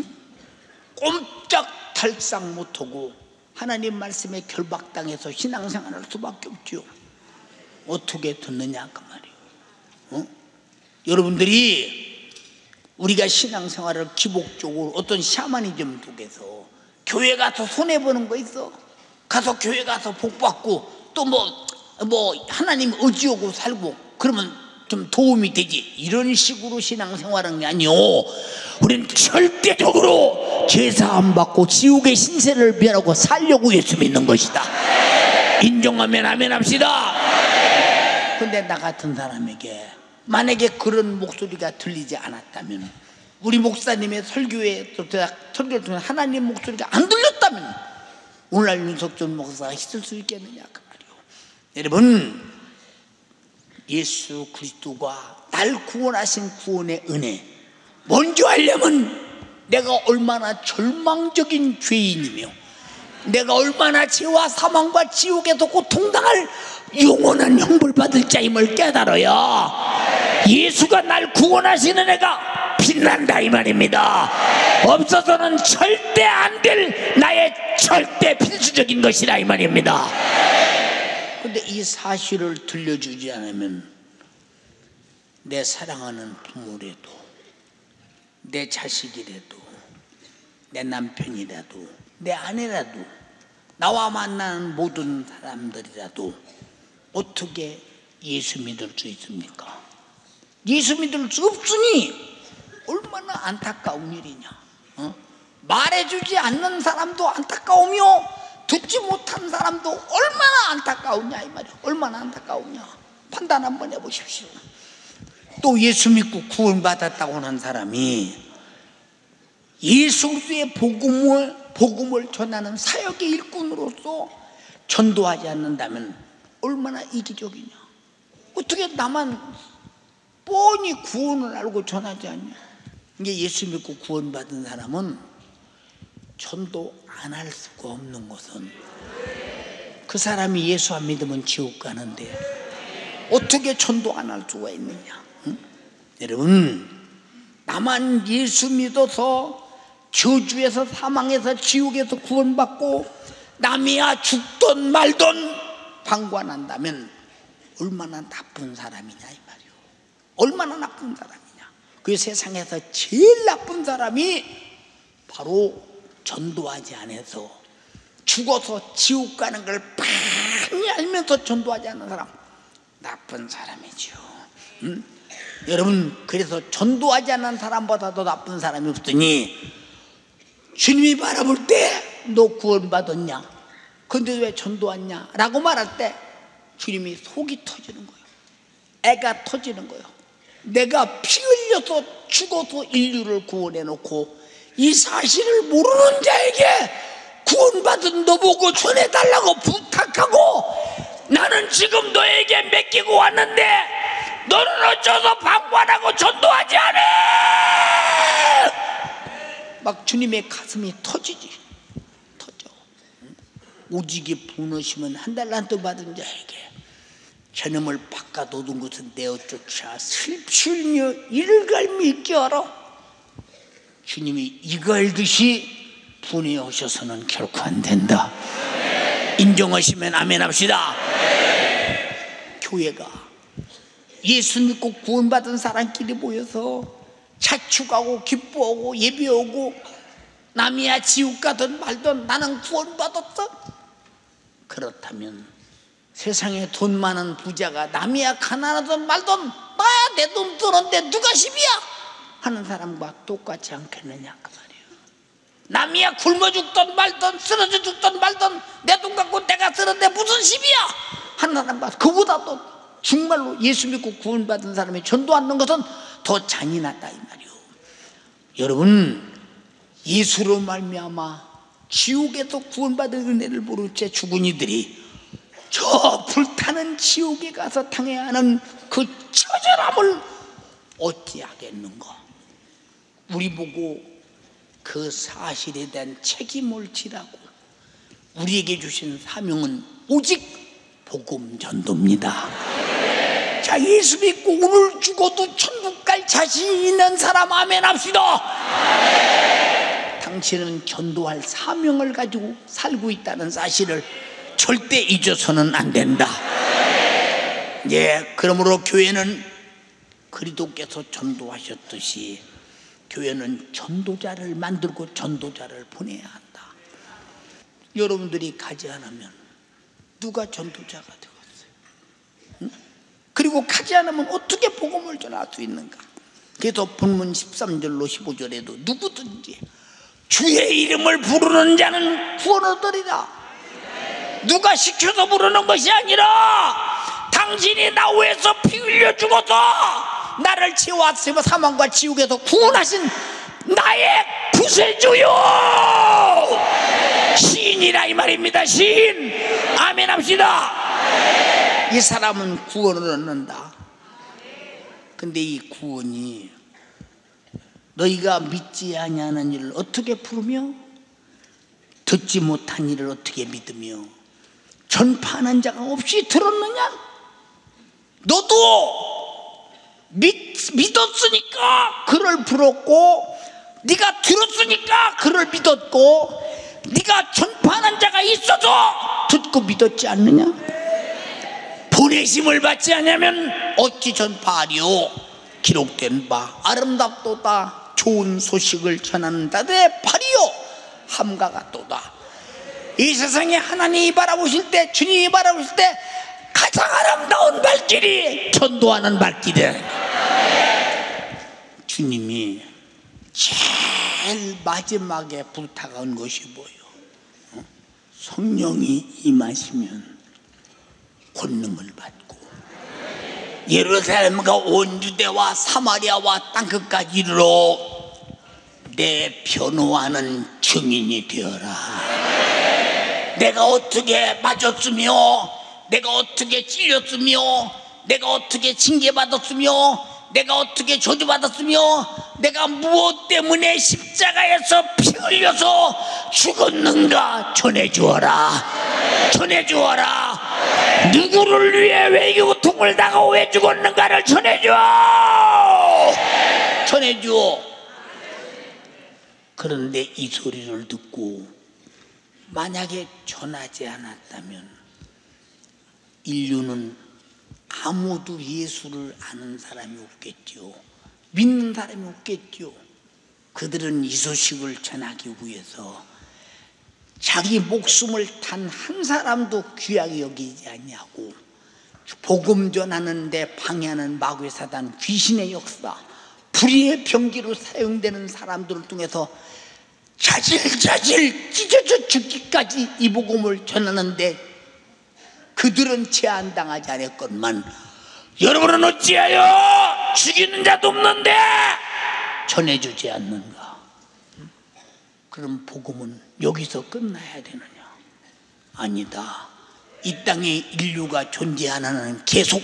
꼼짝달싹 못하고 하나님 말씀에 결박당해서 신앙생활할 수밖에 없죠. 어떻게 듣느냐 그 말이에요. 여러분들이 우리가 신앙생활을 기복적으로 어떤 샤머니즘 속에서 교회 가서 손해보는 거 있어. 가서 교회 가서 복받고 또 뭐 하나님 의지하고 살고 그러면 좀 도움이 되지. 이런 식으로 신앙생활하는 게 아니요, 우리는 절대적으로 제사 안 받고 지옥의 신세를 면하고 살려고 예수 믿는 것이다. 인정하면 아멘 합시다. 근데 나 같은 사람에게 만약에 그런 목소리가 들리지 않았다면, 우리 목사님의 설교에 설교를 통해 하나님 목소리가 안 들렸다면 오늘날 윤석준 목사가 있을 수 있겠느냐 그 말이요. 여러분, 예수 그리스도가 날 구원하신 구원의 은혜 뭔지 알려면 내가 얼마나 절망적인 죄인이며 내가 얼마나 죄와 사망과 지옥에서 고통당할 영원한 형벌 받을 자임을 깨달아야 예수가 날 구원하시는 애가 빛난다 이 말입니다. 없어서는 절대 안 될 나의 절대 필수적인 것이라 이 말입니다. 근데 이 사실을 들려주지 않으면 내 사랑하는 부모라도, 내 자식이라도, 내 남편이라도, 내 아내라도, 나와 만나는 모든 사람들이라도 어떻게 예수 믿을 수 있습니까? 예수 믿을 수 없으니 얼마나 안타까운 일이냐. 말해주지 않는 사람도 안타까우며 듣지 못한 사람도 얼마나 안타까우냐 이 말이야. 얼마나 안타까우냐. 판단 한번 해보십시오. 또 예수 믿고 구원받았다고 하는 사람이 예수 그리스도의 복음을 전하는 사역의 일꾼으로서 전도하지 않는다면 얼마나 이기적이냐. 어떻게 나만 뻔히 구원을 알고 전하지 않냐. 이게 예수 믿고 구원받은 사람은 전도 안 할 수가 없는 것은 그 사람이 예수 안 믿으면 지옥 가는데 어떻게 전도 안 할 수가 있느냐. 응? 여러분, 나만 예수 믿어서 저주에서 사망에서 지옥에서 구원받고 남이야 죽던 말던 방관한다면 얼마나 나쁜 사람이냐 이 말이요. 얼마나 나쁜 사람이냐. 그 세상에서 제일 나쁜 사람이 바로 전도하지 않아서 죽어서 지옥 가는 걸 뻔히 알면서 전도하지 않는 사람, 나쁜 사람이죠. 여러분, 그래서 전도하지 않는 사람보다 더 나쁜 사람이 없으니 주님이 바라볼 때 너 구원받았냐? 근데 왜 전도하냐? 라고 말할 때 주님이 속이 터지는 거예요. 애가 터지는 거예요. 내가 피 흘려서 죽어서 인류를 구원해 놓고 이 사실을 모르는 자에게 구원받은 너 보고 전해달라고 부탁하고 나는 지금 너에게 맡기고 왔는데 너는 어쩌서 방관하고 전도하지 않아? 막 주님의 가슴이 터지지. 터져. 오직이 부으시면 한 달란트 받은 자에게 저놈을 바깥 오둔 것은 내어쫓아 슬프며 이를 갈미 있게 알아. 주님이 이거 알듯이 분해 오셔서는 결코 안 된다. 인정하시면 아멘 합시다. 교회가 예수 믿고 구원받은 사람끼리 모여서 자축하고 기뻐하고 예배하고 남이야 지옥 가든 말든 나는 구원받았어. 그렇다면 세상에 돈 많은 부자가 남이야 가난하든 말든 나야 내 돈 뜨는데 누가 시비야 하는 사람과 똑같지 않겠느냐 그 말이에요. 남이야 굶어 죽든 말든 쓰러져 죽든 말든 내 돈 갖고 내가 쓰는데 무슨 시비야 하는 사람과 그보다 또 정말로 예수 믿고 구원받은 사람이 전도하는 것은 더 잔인하다 이 말이에요. 여러분, 예수로 말미암아 지옥에서 구원받은 은혜를 모른 채 죽은 이들이 저 불타는 지옥에 가서 당해야 하는 그 처절함을 어찌하겠는가. 우리 보고 그 사실에 대한 책임을 지라고 우리에게 주신 사명은 오직 복음 전도입니다. 자, 예수 믿고 오늘 죽어도 천국 갈 자신 있는 사람 아멘 합시다. 당신은 전도할 사명을 가지고 살고 있다는 사실을 절대 잊어서는 안 된다. 예, 그러므로 교회는 그리스도께서 전도하셨듯이 교회는 전도자를 만들고 전도자를 보내야 한다. 여러분들이 가지 않으면 누가 전도자가 되겠어요? 응? 그리고 가지 않으면 어떻게 복음을 전할 수 있는가? 그래서 본문 13절로 15절에도 누구든지 주의 이름을 부르는 자는 구원을 얻으리라. 누가 시켜서 부르는 것이 아니라 당신이 나 위해서 피 흘려 죽어서 나를 지워왔으며 사망과 지옥에서 구원하신 나의 구세주요 시인이라 이 말입니다. 시인. 아멘 합시다. 이 사람은 구원을 얻는다. 근데 이 구원이 너희가 믿지 아니하는 일을 어떻게 부르며 듣지 못한 일을 어떻게 믿으며 전파하는 자가 없이 들었느냐? 너도 믿었으니까 그를 불었고, 네가 들었으니까 그를 믿었고, 네가 전파하는 자가 있어서 듣고 믿었지 않느냐? 보내심을 받지 않으면 어찌 전파하리요? 기록된 바 아름답도다. 좋은 소식을 전하는 자들의 발이요 함과 같도다. 이 세상에 하나님이 바라보실 때, 주님이 바라보실 때 가장 아름다운 발길이 전도하는 발길이에요. 주님이 제일 마지막에 부탁한 것이 뭐예요? 성령이 임하시면 권능을 받고 예루살렘과 온 유대와 사마리아와 땅끝까지 이르러 내 변호하는 증인이 되어라. 내가 어떻게 맞았으며, 내가 어떻게 찔렸으며, 내가 어떻게 징계받았으며, 내가 어떻게 저주받았으며, 내가 무엇 때문에 십자가에서 피 흘려서 죽었는가 전해주어라. 전해주어라. 누구를 위해 왜 고통을 당하고 왜 죽었는가를 전해줘. 전해줘. 그런데 이 소리를 듣고 만약에 전하지 않았다면 인류는 아무도 예수를 아는 사람이 없겠죠. 믿는 사람이 없겠죠. 그들은 이 소식을 전하기 위해서 자기 목숨을 단 한 사람도 귀하게 여기지 아니하고 복음 전하는 데 방해하는 마귀의 사단, 귀신의 역사, 불의의 병기로 사용되는 사람들을 통해서 자질자질 찢어져 죽기까지 이 복음을 전하는데 그들은 제한당하지 않았건만 여러분은 어찌하여 죽이는 자도 없는데 전해주지 않는가? 그럼 복음은 여기서 끝나야 되느냐? 아니다. 이 땅에 인류가 존재하는 한은 계속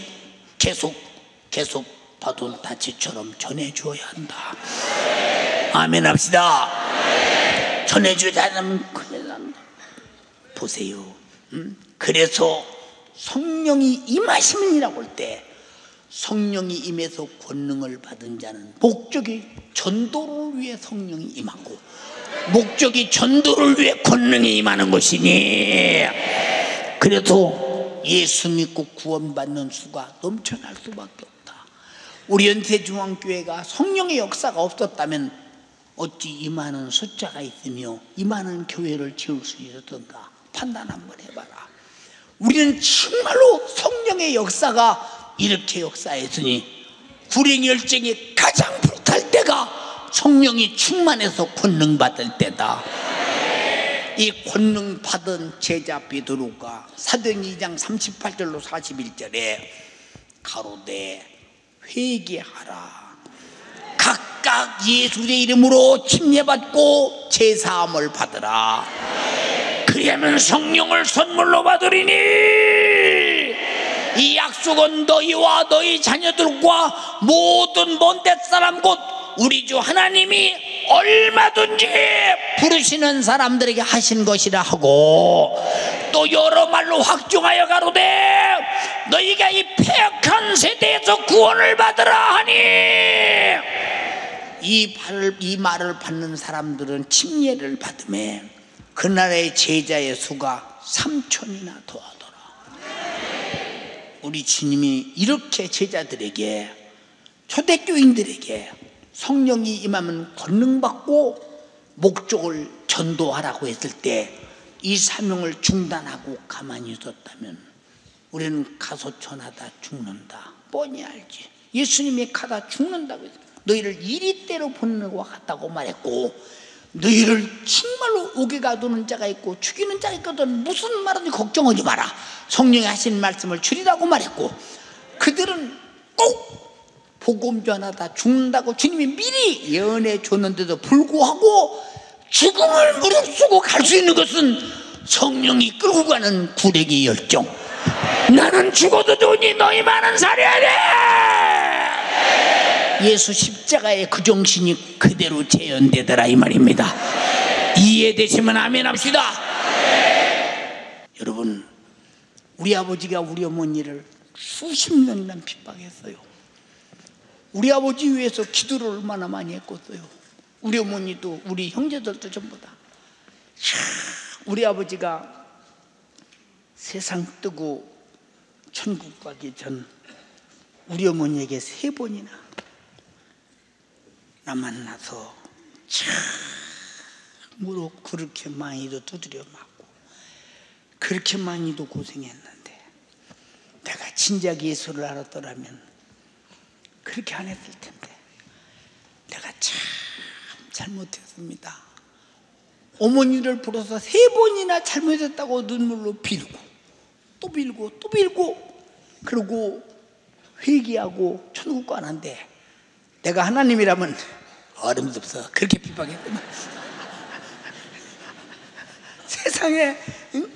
바돌다치처럼 전해줘야 한다. 아멘 합시다. 전해주지 않으면 큰일 난다. 보세요. 그래서 성령이 임하심이라고 할 때 성령이 임해서 권능을 받은 자는 목적이 전도를 위해 성령이 임하고 목적이 전도를 위해 권능이 임하는 것이니, 그래서 예수 믿고 구원받는 수가 넘쳐날 수밖에 없다. 우리 연세중앙교회가 성령의 역사가 없었다면 어찌 이만한 숫자가 있으며 이만한 교회를 지을 수 있었던가 판단 한번 해봐라. 우리는 정말로 성령의 역사가 이렇게 역사했으니 불행열정이 가장 불탈 때가 성령이 충만해서 권능 받을 때다. 이 권능 받은 제자 베드로가 사도행 2장 38절로 41절에 가로되 회개하라. 각각 예수의 이름으로 침례받고 제사함을 받으라. 그리하면 성령을 선물로 받으리니 이 약속은 너희와 너희 자녀들과 모든 먼데 사람 곧 우리 주 하나님이 얼마든지 부르시는 사람들에게 하신 것이라 하고, 또 여러 말로 확증하여 가로되 너희가 이 패역한 세대에서 구원을 받으라 하니, 이 말을 받는 사람들은 침례를 받음에 그 나라의 제자의 수가 3,000이나 더하더라. 우리 주님이 이렇게 제자들에게, 초대교인들에게 성령이 임하면 권능받고 목적을 전도하라고 했을 때 이 사명을 중단하고 가만히 있었다면 우리는 가소천하다 죽는다 뻔히 알지. 예수님이 가다 죽는다고 했어요. 너희를 이리때로 보내는 것과 같다고 말했고, 너희를 정말로 오게 가두는 자가 있고 죽이는 자가 있거든 무슨 말인지 걱정하지 마라. 성령이 하신 말씀을 줄이라고 말했고, 그들은 꼭 복음 전하다 죽는다고 주님이 미리 예언해 줬는데도 불구하고 죽음을 무릅쓰고 갈 수 있는 것은 성령이 끌고 가는 구력의 열정. 나는 죽어도 좋으니 너희만은 살아야 돼. 예수 십자가의 그 정신이 그대로 재현되더라 이 말입니다. 이해되시면 아멘 합시다. 여러분, 우리 아버지가 우리 어머니를 수십 년이나 핍박했어요. 우리 아버지 위해서 기도를 얼마나 많이 했겠어요. 우리 어머니도 우리 형제들도 전부 다. 우리 아버지가 세상 뜨고 천국 가기 전 우리 어머니에게 3번이나 나 만나서 참으로 그렇게 많이도 두드려 맞고 그렇게 많이도 고생했는데, 내가 진작 예수를 알았더라면 그렇게 안 했을 텐데 내가 참 잘못했습니다. 어머니를 불러서 3번이나 잘못했다고 눈물로 빌고 또 빌고 또 빌고, 그리고 회개하고 천국 가는데 내가 하나님이라면 어림없어 그렇게 핍박했구만. 세상에 응?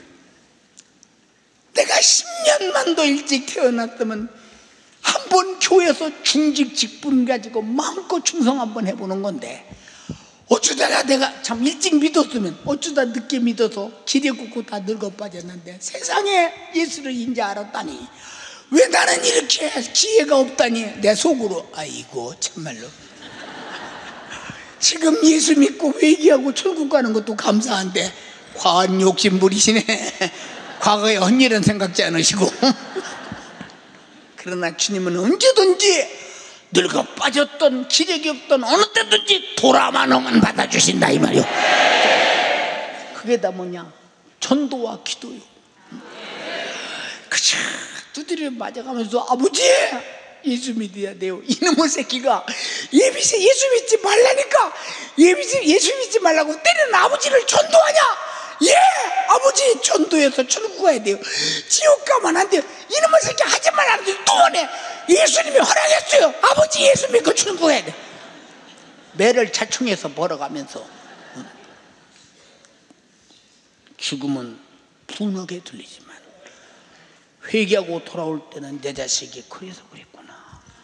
내가 10년만 더 일찍 태어났다면 한번 교회에서 중직 직분 가지고 마음껏 충성 한번 해보는 건데, 어쩌다가 내가 참 일찍 믿었으면 어쩌다 늦게 믿어서 길에 굽고 다 늙어 빠졌는데 세상에 예수를 이제 알았다니 왜 나는 이렇게 기회가 없다니 내 속으로 아이고 참말로 지금 예수 믿고 회개하고 천국 가는 것도 감사한데 과한 욕심 부리시네. 과거에 헛일은 생각지 않으시고 그러나 주님은 언제든지 늙어 빠졌던 기력이 없던 어느 때든지 돌아만 오면 받아주신다 이 말이요. 그게 다 뭐냐? 전도와 기도요. 그저 두드려 맞아가면서 아버지 예수 믿어야 돼요. 이놈의 새끼가 예수 믿지 말라니까 예수 믿지 말라고 때리는 아버지를 전도하냐? 예, 아버지 전도해서 천국 가야 돼요. 지옥 가면 안 돼요. 이놈의 새끼 하지 말라는데 또 하네. 예수님이 허락했어요. 아버지 예수 믿고 천국 가야 돼. 매를 자충해서 벌어가면서 죽음은 분하게 들리지만 회개하고 돌아올 때는 내 자식이 그래서 그랬구나.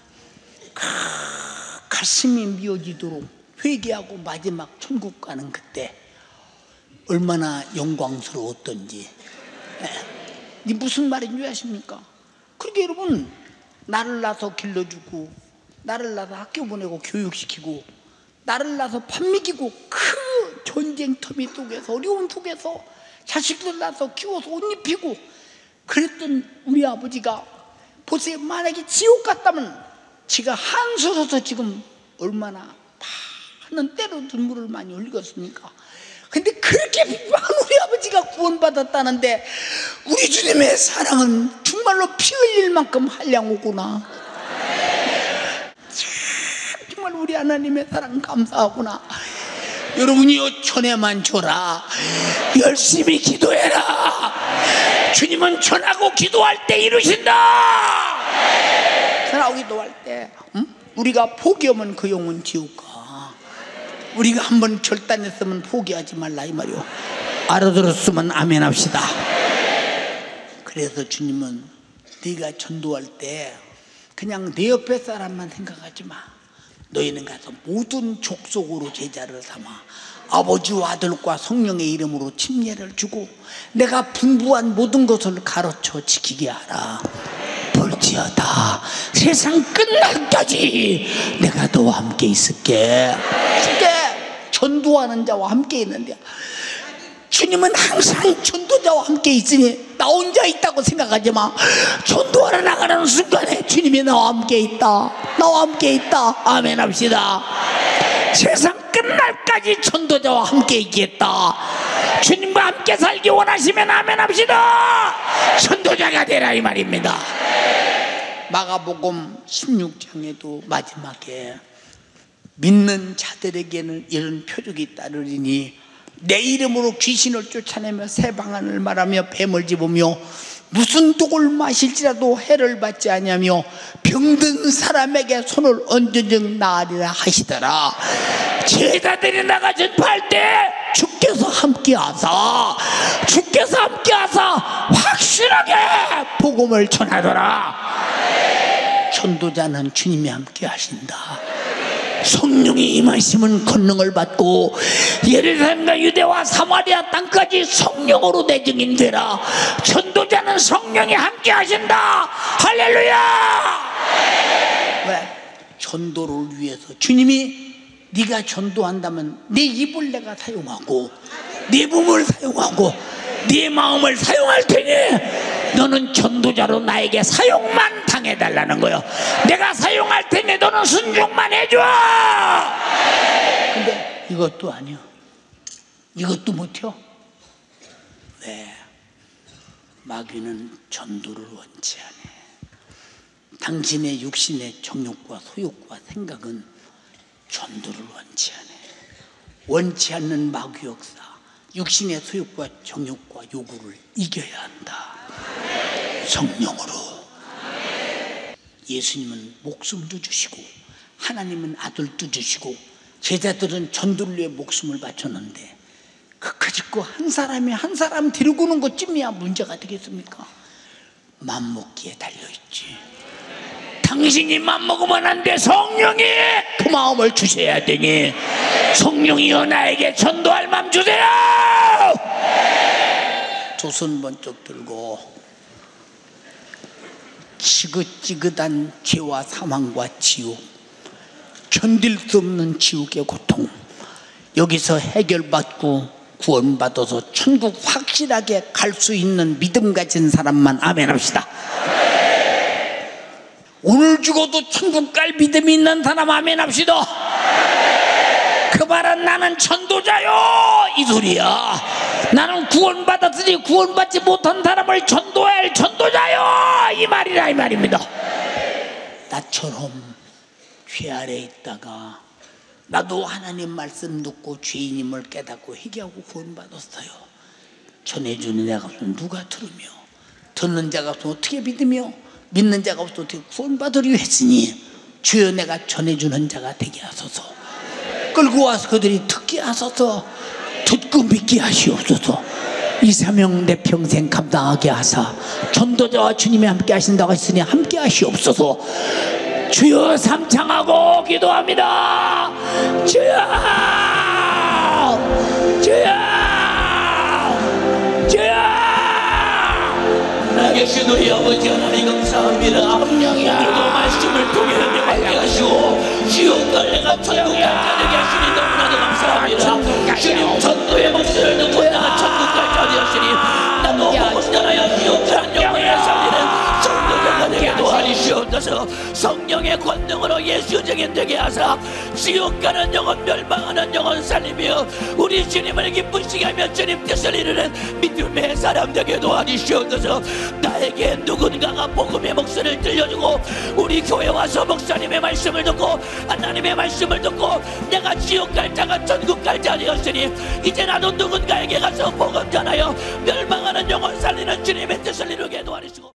가슴이 미어지도록 회개하고 마지막 천국 가는 그때 얼마나 영광스러웠던지. 이 무슨 말인지 아십니까? 그렇게 여러분, 나를 낳아서 길러주고 나를 낳아서 학교 보내고 교육시키고 나를 낳아서 밥 먹이고 그 전쟁터미 속에서 어려운 속에서 자식들 낳아서 키워서 옷 입히고 그랬던 우리 아버지가 보세요. 만약에 지옥 갔다면 지가 한숨에서 지금 얼마나 많은 때로 눈물을 많이 흘리겠습니까? 근데 그렇게 비방한 우리 아버지가 구원받았다는데 우리 주님의 사랑은 정말로 피 흘릴 만큼 한량하구나. 정말 우리 하나님의 사랑 감사하구나. 여러분이요, 전에만 줘라. 열심히 기도해라. 주님은 전하고 기도할 때 이루신다. 전하고 기도할 때 우리가 포기하면 그 영혼 지옥 가. 우리가 한번 결단했으면 포기하지 말라 이 말이요. 알아들었으면 아멘 합시다. 그래서 주님은 네가 전도할 때 그냥 내 옆에 사람만 생각하지 마. 너희는 가서 모든 족속으로 제자를 삼아 아버지와 아들과 성령의 이름으로 침례를 주고 내가 분부한 모든 것을 가르쳐 지키게 하라. 볼지어다 세상 끝날까지 내가 너와 함께 있을게. 전도하는 자와 함께 있는데 주님은 항상 전도자와 함께 있으니 나 혼자 있다고 생각하지 마. 전도하러 나가는 순간에 주님이 나와 함께 있다. 나와 함께 있다. 아멘 합시다. 세상 끝날까지 전도자와 함께 있겠다. 주님과 함께 살기 원하시면 아멘 합시다. 전도자가 되라 이 말입니다. 마가복음 16장에도 마지막에 믿는 자들에게는 이런 표적이 따르리니 내 이름으로 귀신을 쫓아내며 새 방언을 말하며 뱀을 집으며 무슨 독을 마실지라도 해를 받지 아니하며 병든 사람에게 손을 얹은 즉 나으리라 하시더라. 제자들이 나가 전파할 때 주께서 함께하사 확실하게 복음을 전하더라. 전도자는 주님이 함께 하신다. 성령이 임하시면 권능을 받고 예루살렘과 유대와 사마리아 땅까지 성령으로 내 증인 되라. 전도자는 성령이 함께 하신다. 할렐루야. 왜? 전도를 위해서 주님이 네가 전도한다면 내 입을 내가 사용하고 네 몸을 사용하고 네 마음을 사용할 테니 너는 전도자로 나에게 사용만 당해달라는 거예요. 내가 사용할 테니 너는 순종만 해줘. 근데 이것도 아니요. 이것도 못해요. 왜? 마귀는 전도를 원치 않아. 당신의 육신의 정욕과 소욕과 생각은 전도를 원치 않아. 원치 않는 마귀 역사, 육신의 소욕과 정욕과 요구를 이겨야 한다. 성령으로. 예수님은 목숨도 주시고 하나님은 아들도 주시고 제자들은 전도를 위해 목숨을 바쳤는데 그까짓 거 한 사람이 한 사람 데리고 오는 것쯤이야 문제가 되겠습니까? 맘먹기에 달려있지. 당신이 맘먹으면 안 돼. 성령이 그 마음을 주셔야 되니 성령이여 나에게 전도할 마음 주세요. 두 손 번쩍 들고 지긋지긋한 죄와 사망과 지옥, 견딜 수 없는 지옥의 고통, 여기서 해결받고 구원받아서 천국 확실하게 갈 수 있는 믿음 가진 사람만 아멘 합시다. 오늘 죽어도 천국 갈 믿음이 있는 사람 아멘 합시다. 그 말은 나는 전도자요 이 소리야. 나는 구원받았으니 구원받지 못한 사람을 전도할 전도자요 이 말이라 이 말입니다. 나처럼 죄 아래 있다가 나도 하나님 말씀 듣고 죄인임을 깨닫고 회개하고 구원받았어요. 전해주는 자가 없으면 누가 들으며 듣는 자가 없으면 어떻게 믿으며 믿는 자가 없으면 어떻게 구원받으려 했으니 주여 내가 전해주는 자가 되게 하소서. 끌고 와서 그들이 듣게 하소서. 듣고 믿게 하시옵소서. 이 사명 내 평생 감당하게 하사 전도자와 주님이 함께 하신다고 했으니 함께 하시옵소서. 주여 삼창하고 기도합니다. 주여 계신 우리 아버지 하나님 감사합니다. 오늘도 말씀을 통해 함께 하시고 지옥갈 내가 천국까지 되게 하시니 너무나도 감사합니다. 주님 전도의 목소리를 듣고 내가 천국까지 하시니 나도 복음 전하여 지옥갈 영혼을 살리는 전도자가 되게 도와주시옵소서. 성령의 권능으로 예수 증인되게 하사 지옥 가는 영혼 멸망하는 영혼 살리며 우리 주님을 기쁘시게 하며 주님 뜻을 이루는 믿음의 사람 되게 도와주시옵소서. 나에게 누군가가 복음의 목소리를 들려주고 우리 교회 와서 목사님의 말씀을 듣고 하나님의 말씀을 듣고 내가 지옥 갈 자가 천국 갈 자 되었으니 이제 나도 누군가에게 가서 복음 전하여 멸망하는 영혼 살리는 주님의 뜻을 이루게 도와주시고